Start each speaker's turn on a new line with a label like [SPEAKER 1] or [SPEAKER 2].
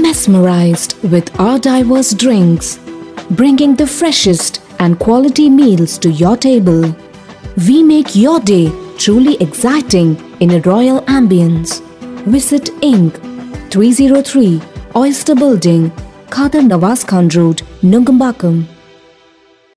[SPEAKER 1] mesmerized with our diverse drinks, bringing the freshest and quality meals to your table. We make your day truly exciting in a royal ambience. Visit Inc. 303 Oyster Building, Khadar Nawaz Khan Road, Nungambakkam.